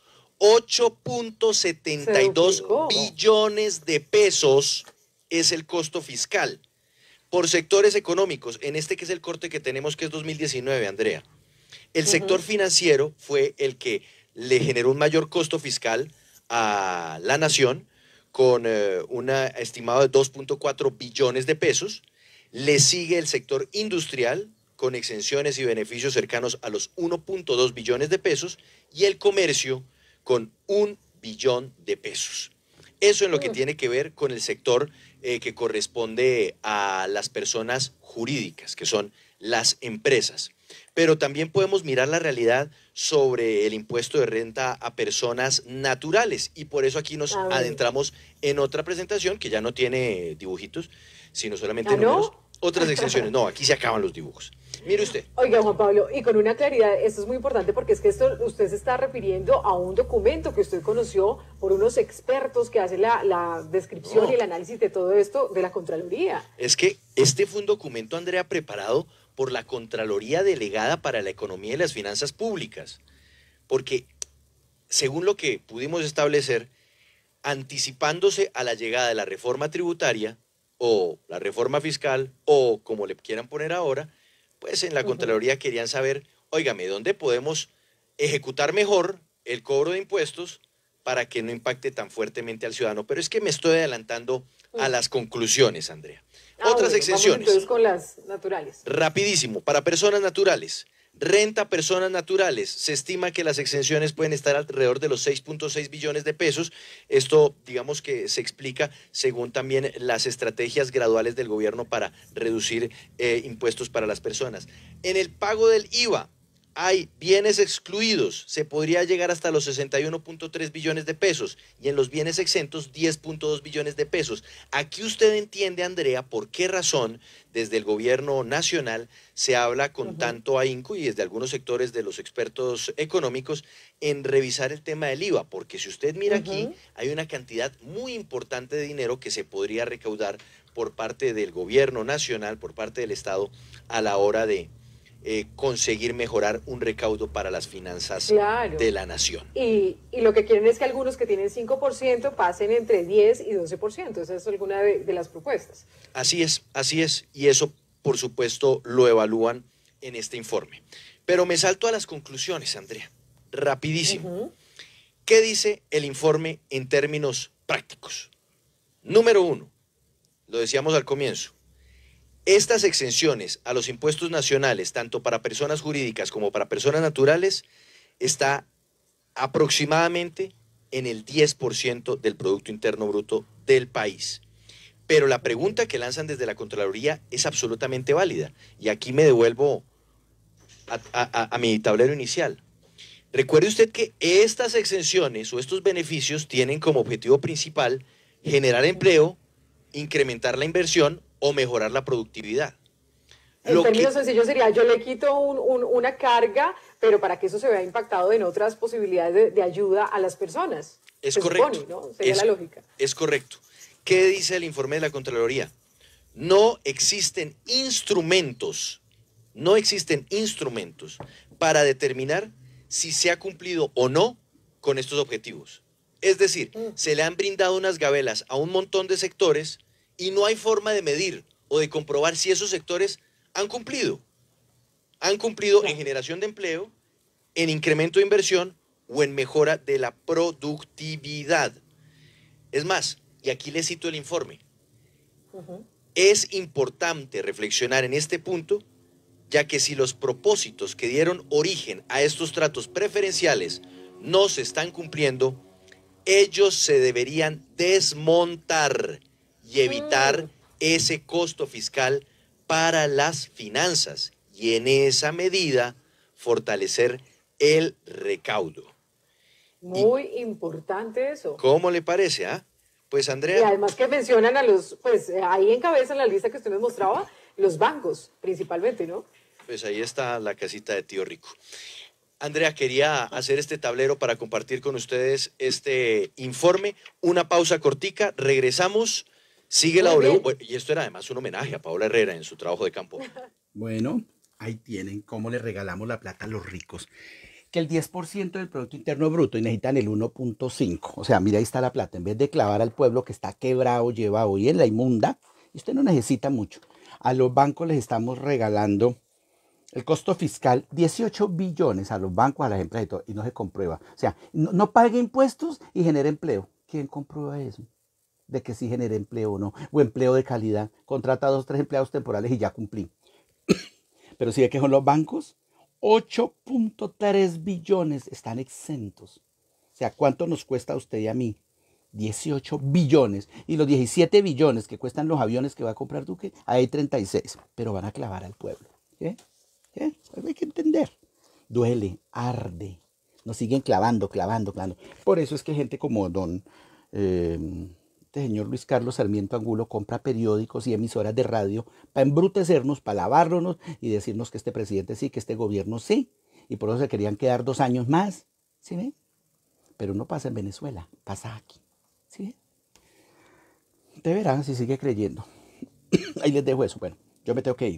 8.72 billones de pesos es el costo fiscal. Por sectores económicos, en este que es el corte que tenemos, que es 2019, Andrea, el sector financiero fue el que le generó un mayor costo fiscal a la nación, con un estimado de 2.4 billones de pesos. Le sigue el sector industrial, con exenciones y beneficios cercanos a los 1.2 billones de pesos, y el comercio con 1 billón de pesos. Eso en lo que tiene que ver con el sector que corresponde a las personas jurídicas, que son las empresas. Pero también podemos mirar la realidad sobre el impuesto de renta a personas naturales, y por eso aquí nos adentramos en otra presentación que ya no tiene dibujitos, sino solamente números. Otras exenciones. No, aquí se acaban los dibujos. Mire usted. Oiga, Juan Pablo, y con una claridad, esto es muy importante porque es que usted se está refiriendo a un documento que usted conoció por unos expertos que hacen la descripción y el análisis de todo esto de la Contraloría. Es que este fue un documento, Andrea, preparado por la Contraloría Delegada para la Economía y las Finanzas Públicas. Porque, según lo que pudimos establecer, anticipándose a la llegada de la reforma tributaria o la reforma fiscal o como le quieran poner ahora, pues en la Contraloría querían saber, óigame, ¿dónde podemos ejecutar mejor el cobro de impuestos para que no impacte tan fuertemente al ciudadano. Pero es que me estoy adelantando a las conclusiones, Andrea. Otras bueno, exenciones. Vamos entonces con las naturales. Rapidísimo, para personas naturales. Renta a personas naturales. Se estima que las exenciones pueden estar alrededor de los 6.6 billones de pesos. Esto, digamos que se explica según también las estrategias graduales del gobierno para reducir impuestos para las personas. En el pago del IVA hay bienes excluidos. Se podría llegar hasta los 61.3 billones de pesos. Y en los bienes exentos, 10.2 billones de pesos. Aquí usted entiende, Andrea, por qué razón desde el gobierno nacional se habla con tanto ahínco y desde algunos sectores de los expertos económicos en revisar el tema del IVA, porque si usted mira aquí, hay una cantidad muy importante de dinero que se podría recaudar por parte del gobierno nacional, por parte del Estado, a la hora de conseguir mejorar un recaudo para las finanzas de la nación. Y lo que quieren es que algunos que tienen 5% pasen entre 10 y 12%. Esa es alguna de las propuestas. Así es. Y eso, por supuesto, lo evalúan en este informe. Pero me salto a las conclusiones, Andrea. Rapidísimo. ¿Qué dice el informe en términos prácticos? Número 1, lo decíamos al comienzo. Estas exenciones a los impuestos nacionales, tanto para personas jurídicas como para personas naturales, está aproximadamente en el 10% del Producto Interno Bruto del país. Pero la pregunta que lanzan desde la Contraloría es absolutamente válida. Y aquí me devuelvo a mi tablero inicial. Recuerde usted que estas exenciones o estos beneficios tienen como objetivo principal generar empleo, incrementar la inversión o mejorar la productividad. En términos sencillos sería, yo le quito una carga, pero para que eso se vea impactado en otras posibilidades de ayuda a las personas. Es correcto. Supone, ¿no? Sería la lógica. Es correcto. ¿Qué dice el informe de la Contraloría? No existen instrumentos para determinar si se ha cumplido o no con estos objetivos. Es decir, se le han brindado unas gabelas a un montón de sectores y no hay forma de medir o de comprobar si esos sectores han cumplido. Han cumplido en generación de empleo, en incremento de inversión o en mejora de la productividad. Es más, y aquí le cito el informe, es importante reflexionar en este punto, ya que si los propósitos que dieron origen a estos tratos preferenciales no se están cumpliendo, ellos se deberían desmontar y evitar ese costo fiscal para las finanzas y en esa medida fortalecer el recaudo. Muy importante eso. ¿Cómo le parece? Pues Andrea. Y además que mencionan a los, pues ahí encabezan la lista que usted nos mostraba, los bancos principalmente, ¿no? Pues ahí está la casita de tío Rico. Andrea, quería hacer este tablero para compartir con ustedes este informe. Una pausa cortica, regresamos. Sigue la W. Y esto era además un homenaje a Paola Herrera en su trabajo de campo. Bueno, ahí tienen cómo le regalamos la plata a los ricos. Que el 10% del Producto Interno Bruto y necesitan el 1.5. O sea, mira, ahí está la plata. En vez de clavar al pueblo que está quebrado, llevado hoy en la inmunda, usted no necesita mucho. A los bancos les estamos regalando el costo fiscal, 18 billones a los bancos, a las empresas y todo, y no se comprueba. O sea, no pague impuestos y genere empleo. ¿Quién comprueba eso? De que sí genere empleo o no, o empleo de calidad. Contrata 2 o 3 empleados temporales y ya cumplí. Pero si ve que son los bancos, 8.3 billones están exentos. O sea, ¿cuánto nos cuesta a usted y a mí? 18 billones. Y los 17 billones que cuestan los aviones que va a comprar Duque, ahí hay 36. Pero van a clavar al pueblo. ¿Qué? Hay que entender. Duele, arde. Nos siguen clavando. Por eso es que gente como este señor Luis Carlos Sarmiento Angulo compra periódicos y emisoras de radio para embrutecernos, para lavarnos y decirnos que este presidente sí, que este gobierno sí. Y por eso se querían quedar 2 años más. ¿Sí ven? Pero no pasa en Venezuela, pasa aquí. ¿Sí ven? Te verán si sigue creyendo. Ahí les dejo eso. Bueno, yo me tengo que ir.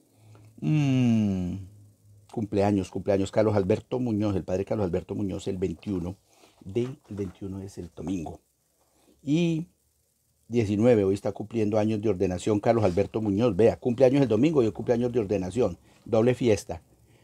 Cumpleaños, Carlos Alberto Muñoz, el padre Carlos Alberto Muñoz, el 21 es el domingo. Y 19, hoy está cumpliendo años de ordenación Carlos Alberto Muñoz. Vea, cumpleaños el domingo y hoy cumpleaños de ordenación. Doble fiesta.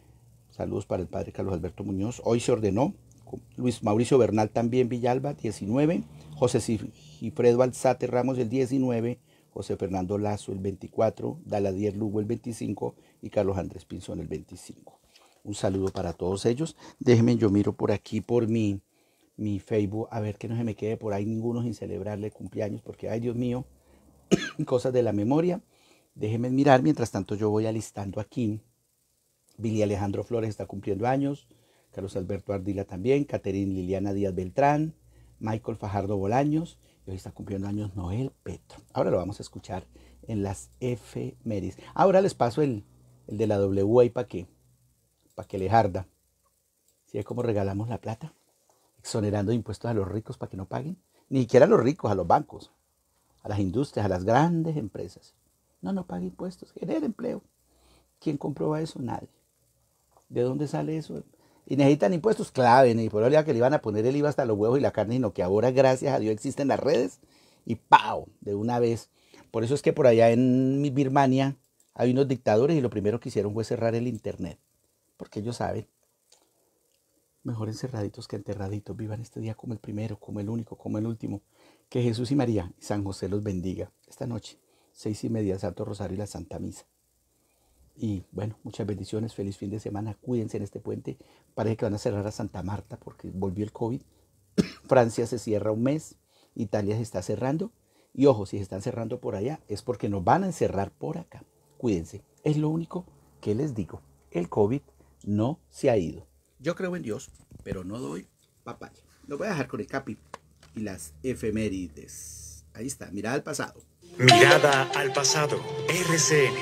Saludos para el padre Carlos Alberto Muñoz. Hoy se ordenó. Luis Mauricio Bernal también, Villalba, 19. José Cifredo Alzate Ramos, el 19. José Fernando Lazo, el 24. Daladier Lugo, el 25. Y Carlos Andrés Pinzón, el 25. Un saludo para todos ellos. Déjenme, yo miro por aquí, por mi Facebook, a ver que no se me quede por ahí ninguno sin celebrarle cumpleaños, porque, ay, Dios mío, cosas de la memoria. Déjenme mirar, mientras tanto yo voy alistando aquí. Billy Alejandro Flores está cumpliendo años. Carlos Alberto Ardila también, Caterine Liliana Díaz Beltrán, Michael Fajardo Bolaños, y hoy está cumpliendo años Noel Petro. Ahora lo vamos a escuchar en las efemérides. Ahora les paso el de la W ahí para que les arda. ¿Sí es como regalamos la plata? Exonerando impuestos a los ricos para que no paguen. Ni siquiera a los ricos, a los bancos, a las industrias, a las grandes empresas. No pague impuestos, genera empleo. ¿Quién comprueba eso? Nadie. ¿De dónde sale eso? Y necesitan impuestos, clave, ni por que le iban a poner el IVA hasta los huevos y la carne, sino que ahora, gracias a Dios, existen las redes y ¡pau! De una vez. Por eso es que por allá en Birmania hay unos dictadores y lo primero que hicieron fue cerrar el internet. Porque ellos saben, mejor encerraditos que enterraditos, vivan este día como el primero, como el único, como el último. Que Jesús y María y San José los bendiga. Esta noche, 6:30, Santo Rosario y la Santa Misa. Y bueno, muchas bendiciones, feliz fin de semana, cuídense en este puente. Parece que van a cerrar a Santa Marta porque volvió el COVID. Francia se cierra un mes, Italia se está cerrando. Y ojo, si se están cerrando por allá, es porque nos van a encerrar por acá. Cuídense, es lo único que les digo. El COVID no se ha ido. Yo creo en Dios, pero no doy papaya. Lo voy a dejar con el capi y las efemérides. Ahí está, mirada al pasado. Mirada al pasado, RCN.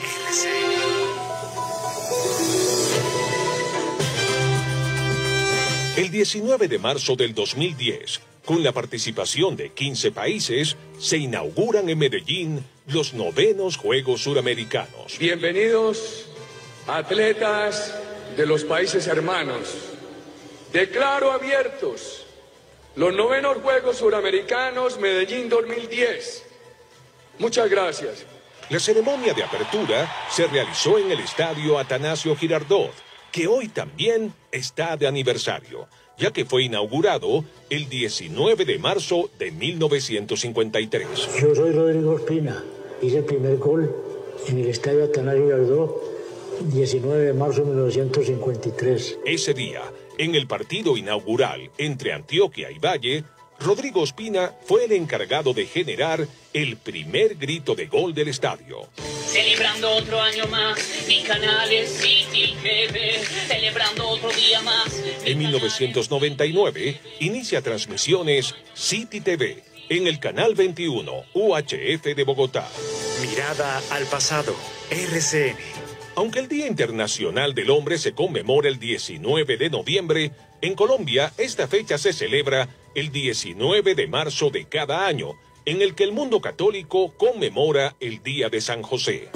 El 19 de marzo del 2010, con la participación de 15 países, se inauguran en Medellín los 9º Juegos Suramericanos. Bienvenidos, atletas de los países hermanos. Declaro abiertos los 9º Juegos Suramericanos Medellín 2010. Muchas gracias. La ceremonia de apertura se realizó en el Estadio Atanasio Girardot, que hoy también está de aniversario, ya que fue inaugurado el 19 de marzo de 1953. Yo soy Rodrigo Ospina, hice el primer gol en el Estadio Atanasio Girardot, 19 de marzo de 1953. Ese día, en el partido inaugural entre Antioquia y Valle, Rodrigo Ospina fue el encargado de generar el primer grito de gol del estadio. Celebrando otro año más, mi canal es City TV, celebrando otro día más. En 1999 inicia transmisiones City TV en el canal 21 UHF de Bogotá. Mirada al pasado, RCN. Aunque el Día Internacional del Hombre se conmemora el 19 de noviembre, en Colombia esta fecha se celebra el 19 de marzo de cada año, en el que el mundo católico conmemora el Día de San José.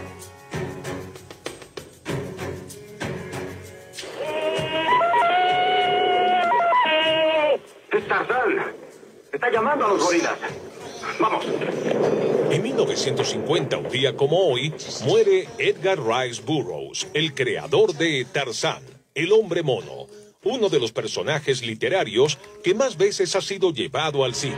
Es Tarzán. Está llamando a los gorilas. Vamos. En 1950, un día como hoy, muere Edgar Rice Burroughs, el creador de Tarzán, el hombre mono, uno de los personajes literarios que más veces ha sido llevado al cine.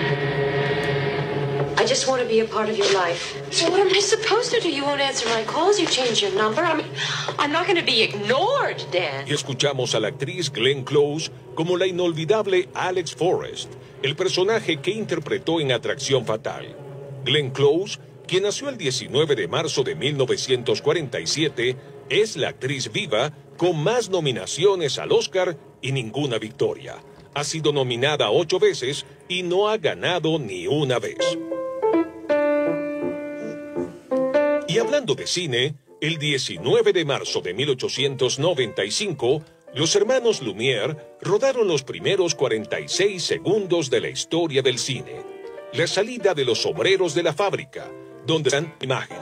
I just want to be a part of your life. So what am I supposed to do? You won't answer my calls, you change your number. I'm not going to be ignored, Dan. Y escuchamos a la actriz Glenn Close como la inolvidable Alex Forrest, el personaje que interpretó en Atracción Fatal. Glenn Close, quien nació el 19 de marzo de 1947, es la actriz viva con más nominaciones al Oscar y ninguna victoria. Ha sido nominada 8 veces y no ha ganado ni una vez. Y hablando de cine, el 19 de marzo de 1895, los hermanos Lumière rodaron los primeros 46 segundos de la historia del cine. La salida de los obreros de la fábrica, donde dan imágenes.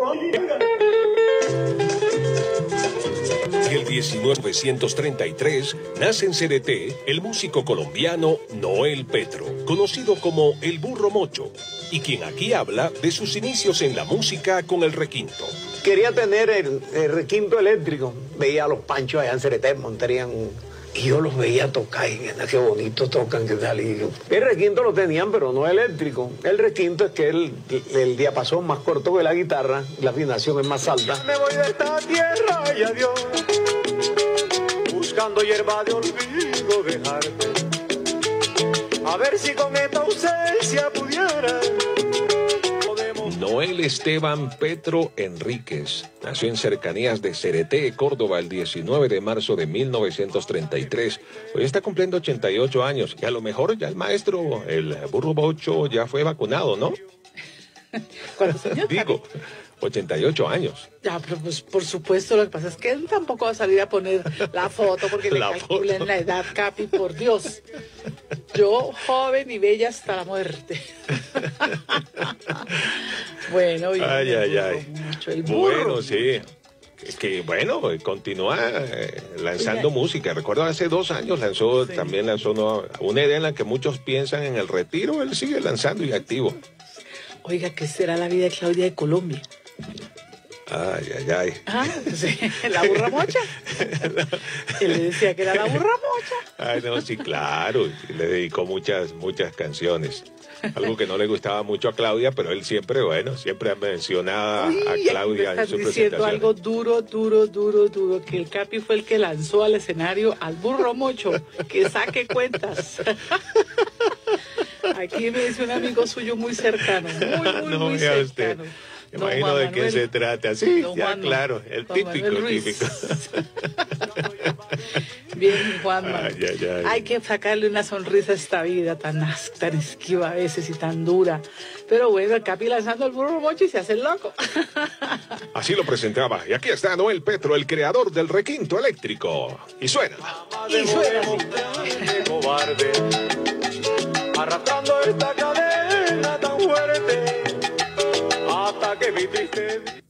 Y el 1933 nace en CDT el músico colombiano Noel Petro, conocido como el Burro Mocho, y quien aquí habla de sus inicios en la música con el requinto. quería tener el requinto eléctrico. Veía a los Panchos allá en Cereté, Monterían, y yo los veía tocar, y qué bonito tocan, qué tal. Y yo, el requinto lo tenían, pero no eléctrico. El requinto es que el diapasón más corto que la guitarra, la afinación es más alta. Me voy de esta tierra y adiós, buscando hierba de olvido dejarte. A ver si con esta ausencia pudiera. Noel Esteban Petro Enríquez nació en cercanías de Cereté, Córdoba, el 19 de marzo de 1933. Hoy está cumpliendo 88 años y a lo mejor ya el maestro, el burro bocho, ya fue vacunado, ¿no? ¿Cuántos años? Digo, 88 años. Ya, pero pues por supuesto, lo que pasa es que él tampoco va a salir a poner la foto porque le calculen la edad, Capi, por Dios. Yo, joven y bella hasta la muerte. Bueno, y ay. Mucho el burro. Bueno, sí. Es que, bueno, continúa lanzando música. Recuerdo hace 2 años también lanzó una idea en la que muchos piensan en el retiro. Él sigue lanzando y activo. Oiga, ¿qué será la vida de Claudia de Colombia? Ay. Ah, sí, la burra mocha. Él le decía que era la burra mocha. Ay, no, sí, claro. Le dedicó muchas canciones. Algo que no le gustaba mucho a Claudia, pero él siempre mencionaba a Claudia en su presentación. Diciendo algo duro, que el Capi fue el que lanzó al escenario al burro mocho, que saque cuentas. Aquí me dice un amigo suyo muy cercano, muy cercano. Usted. Me imagino de qué se trata. Sí, ya Juan, claro, el típico. Bien, Juanma. Hay que sacarle una sonrisa a esta vida tan esquiva a veces y tan dura. Pero bueno, el Capi lanzando el burro mocho y se hace el loco. Así lo presentaba. Y aquí está Noel Petro, el creador del requinto eléctrico. Y suena. Arrastrando esta cadena.